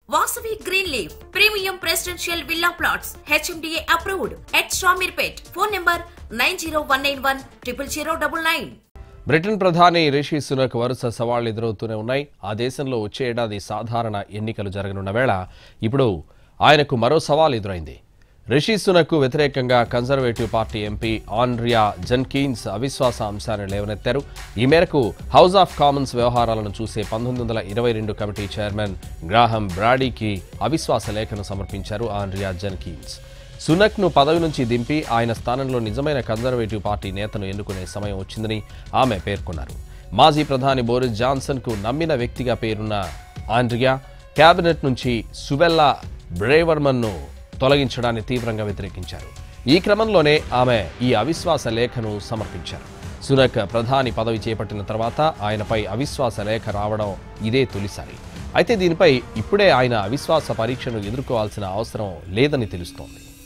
Vasavi Greenleaf Premium Presidential Villa Plots HMDA approved at Shamirpet. Phone number 90191 Britain ప్రధాని రిషి సునక్ వరుస సవాళ్లు ఎదురవుతూనే ఉన్నాయి. ఆ దేశంలో వచ్చే ఏడాది సాధారణ ఎన్నికలు జరగనున్న వేళ ఇప్పుడు ఆయనకు మరో సవాల్ ఎదురైంది. రిషి సునక్ వ్యతిరేకంగా Conservative Party MP Andrea Jenkins అవిశ్వాస అంశాన్ని లేవనెత్తారు. ఈ మేరకు హౌస్ ఆఫ్ కామన్స్ వ్యవహారాలను చూసే 1922 కమిటీ చైర్మన్ గ్రాహం బ్రాడీకి అవిశ్వాస లేఖను సమర్పించారు ఆండ్రియా జెన్కిన్స్. సునక్ను పదవి నుంచి దింపి ఆయన స్థానంలో నిజమైన కన్జర్వేటివ్ పార్టీ నేతను ఎన్నుకునే సమయం వచ్చిందని ఆమె పేర్కొన్నారు. మాజీ ప్రధాని బోరిస్ జాన్సన్కు నమ్మిన వ్యక్తిగా పేరున్న ఆండ్రియా కేబినెట్ నుంచి సువెల్లా బ్రేవర్మన్ను తొలగించడాన్ని తీవ్రంగా వ్యతిరేకించారు. ఈ క్రమంలోనే ఆమె ఈ అవిశ్వాస లేఖను సమర్పించారు. సునక్ ప్రధాని పదవి చేపట్టిన తర్వాత ఆయనపై అవిశ్వాస లేఖ రావడం ఇదే తొలిసారి. అయితే దీనిపై ఇప్పుడే ఆయన అవిశ్వాస పరీక్షను ఎదుర్కోవాల్సిన అవసరం లేదని తెలుస్తోంది.